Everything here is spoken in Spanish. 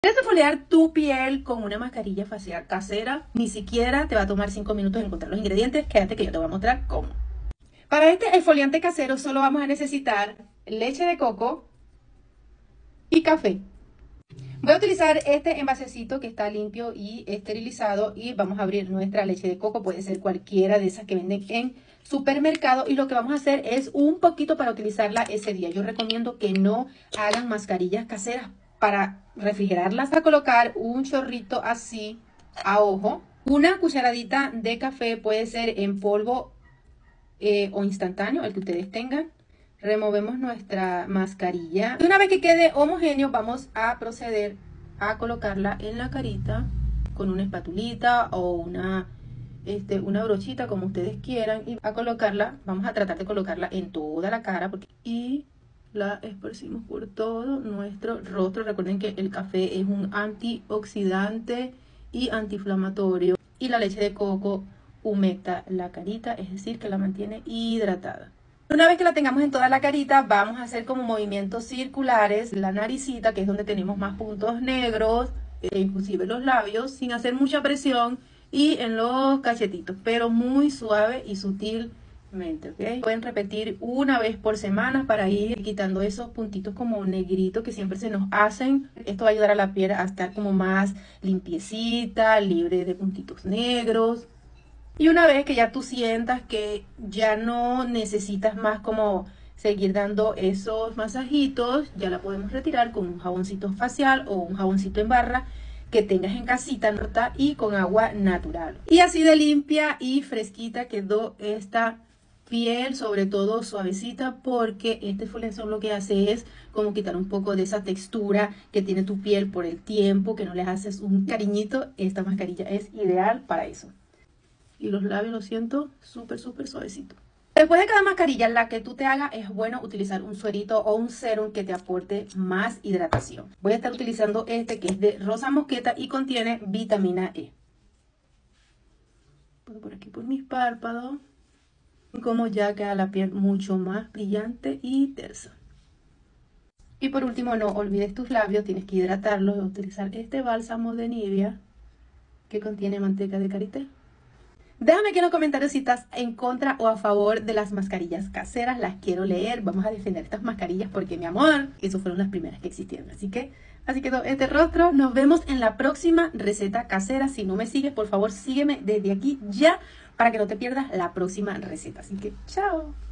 ¿Quieres exfoliar tu piel con una mascarilla facial casera? Ni siquiera te va a tomar 5 minutos encontrar los ingredientes. Quédate que yo te voy a mostrar cómo. Para este exfoliante casero solo vamos a necesitar leche de coco y café. Voy a utilizar este envasecito que está limpio y esterilizado y vamos a abrir nuestra leche de coco. Puede ser cualquiera de esas que venden en supermercado y lo que vamos a hacer es un poquito para utilizarla ese día. Yo recomiendo que no hagan mascarillas caseras para refrigerarlas. Vas a colocar un chorrito así a ojo. Una cucharadita de café, puede ser en polvo o instantáneo, el que ustedes tengan. Removemos nuestra mascarilla. Y una vez que quede homogéneo, vamos a proceder a colocarla en la carita con una espatulita o una brochita, como ustedes quieran. Y a colocarla, vamos a tratar de colocarla en toda la cara y la esparcimos por todo nuestro rostro. Recuerden que el café es un antioxidante y antiinflamatorio. Y la leche de coco humecta la carita, es decir, que la mantiene hidratada. Una vez que la tengamos en toda la carita, vamos a hacer como movimientos circulares. La naricita, que es donde tenemos más puntos negros, e inclusive los labios, sin hacer mucha presión. Y en los cachetitos, pero muy suave y sutilmente, ¿ok? Pueden repetir una vez por semana para ir quitando esos puntitos como negritos que siempre se nos hacen. Esto va a ayudar a la piel a estar como más limpiecita, libre de puntitos negros. Y una vez que ya tú sientas que ya no necesitas más como seguir dando esos masajitos, ya la podemos retirar con un jaboncito facial o un jaboncito en barra que tengas en casita y con agua natural. Y así de limpia y fresquita quedó esta piel, sobre todo suavecita, porque este exfoliante lo que hace es como quitar un poco de esa textura que tiene tu piel por el tiempo que no le haces un cariñito. Esta mascarilla es ideal para eso. Y los labios lo siento súper suavecito. Después de cada mascarilla, la que tú te hagas, es bueno utilizar un suerito o un serum que te aporte más hidratación. Voy a estar utilizando este que es de rosa mosqueta y contiene vitamina E. Por aquí por mis párpados. Como ya queda la piel mucho más brillante y tersa. Y por último, no olvides tus labios, tienes que hidratarlos y utilizar este bálsamo de Nivea que contiene manteca de karité. Déjame aquí en los comentarios si estás en contra o a favor de las mascarillas caseras. Las quiero leer. Vamos a defender estas mascarillas porque, mi amor, esas fueron las primeras que existieron. Así quedó este rostro. Nos vemos en la próxima receta casera. Si no me sigues, por favor, sígueme desde aquí ya para que no te pierdas la próxima receta. Así que, chao.